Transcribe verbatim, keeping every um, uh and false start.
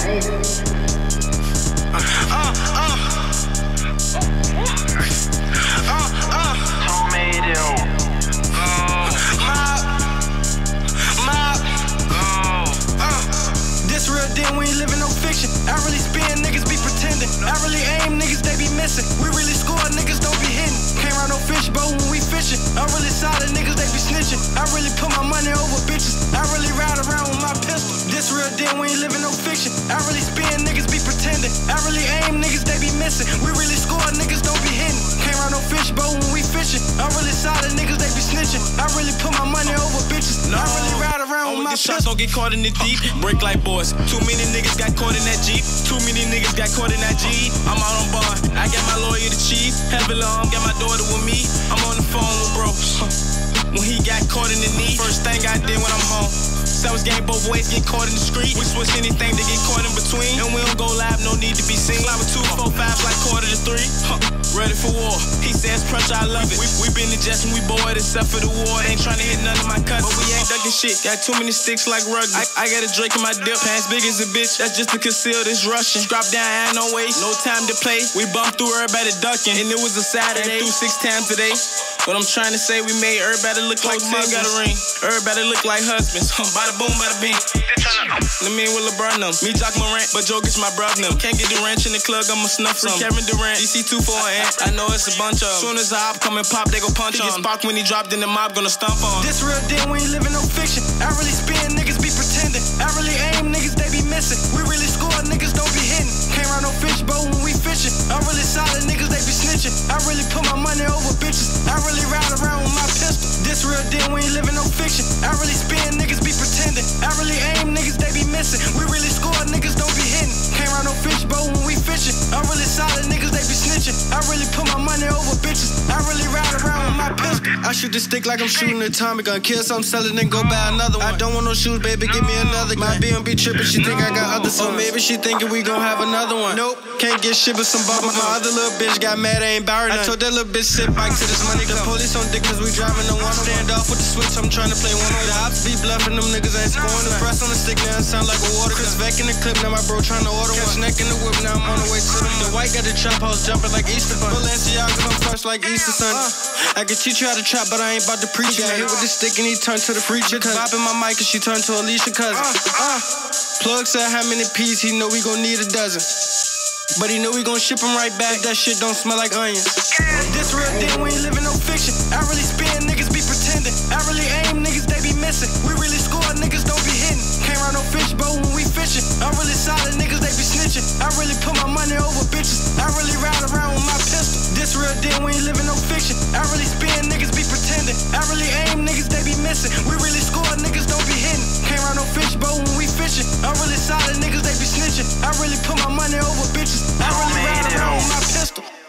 Uh, uh. Uh, uh. Tomato. Mob. Mob. Uh. This real deal, we ain't living no fiction. I really spin, niggas be pretending. I really aim, niggas they be missing. We really score, niggas don't be hitting. Can't ride no fishboat when we fishing. I'm really solid, niggas they be snitching. I really put my money over bitches. I really ride around with my pistol. This real deal, we ain't living no fiction. I really spin, niggas be pretending. I really aim, niggas they be missing. We really score, niggas don't be hitting. Can't ride no fishboat when we fishing. I'm really solid, niggas they be snitching. I really put my money over bitches. I really ride around with my pistol. Shots don't get caught in the deep. Break like boys. Too many niggas got caught in that Jeep. Too many niggas got caught in that G. I'm out on bond. I got my lawyer the chief. Heavy long, got my daughter with me. I'm on the phone with bro. When he got caught in the knee, first thing I did when I'm home. Sellers game both ways, get caught in the street. We switch anything to get caught in between. And we don't go live, no need to be seen. Live with two, four, five, like quarter to three. Huh. Ready for war. He says pressure, I love it. We, we been adjusting, we bored except for the war. Ain't trying to hit none of my cousins. But we ain't ducking shit. Got too many sticks like rugby. I, I got a Drake in my dip. Pants big as a bitch. That's just to conceal this Russian. Drop down, I no waste. No time to play. We bumped through everybody ducking. And it was a Saturday. Through six times today. But I'm trying to say we made everybody look like Muslims. Got a ring. Everybody look like husbands. Bada boom, bada bing. The mean with LeBron them. Me Jock Morant, but Joe gets my brother them. Can't get the ranch in the club, I'ma snuff some. Kevin Durant, D C two four and I know it's a bunch of. Soon as the op come and pop, they go punch on. He get sparked when he dropped in the mob, gonna stomp on. This real deal, we ain't living no fiction. I really spin, niggas be pretending. I really aim, niggas they be missing. We really score, niggas don't be hitting. Can't ride no fishboat when we fishing. I'm really solid, niggas they be snitching. I really put my money over bitches. I really ride around with my pistol. This real deal, we ain't living no fiction. I really spin, niggas be pretending. I really aim, niggas they be missing. We really score, niggas don't be hitting. Can't ride no fishboat when we fishing. I'm really solid, niggas they be snitching. I really put my money over bitches. I really ride around with my pistol. I shoot the stick like I'm shooting a Tommy gun. Kill some, sell it, then go buy another one. I don't want no shoes, baby, give me another gun. My B M B trippin', she think I got other sons. Or maybe she thinking we gon' have another one. Nope, can't get shit but some bubble. My other little bitch got mad, I ain't bout her none. I told that little bitch sit bike to this money. The police on dick cause we driving the one. Stand off with the switch, I'm trying to play one on. The ops be bluffing, them niggas ain't scoring. The press on the stick now it sound like a water. Chris Beck in the clip, now my bro trying to order one. Catch neck in the whip, now I'm on the way to them. The white got the trap house jumping like Easter Bunny. Balenciaga, I'm fresh like Easter Sunday. I can teach you how to trap, but I ain't about to preach. He got hit with the stick and he turned to the preacher. Bopping my mic and she turned to Alicia cousin. Uh, uh. Plug said how many P's, he know we gon' need a dozen. But he know we gon' ship him right back. That shit don't smell like onions. This real deal, we ain't living no fiction. I really spin, niggas be pretending. I really aim, niggas they be missing. We really score, niggas don't be hitting. Can't ride no fishboat when we fishing. I'm really solid, niggas they be snitching. I really put my money over bitches. I really ride around with my pistol. This real deal, we ain't living no fiction. I really spin, niggas be pretending. I really aim, niggas they be missing. We really score, niggas don't be hitting. Can't ride no fishboat when we fishing. I'm really solid, niggas they be snitching. I really put my money over bitches. I really ride around with my pistol.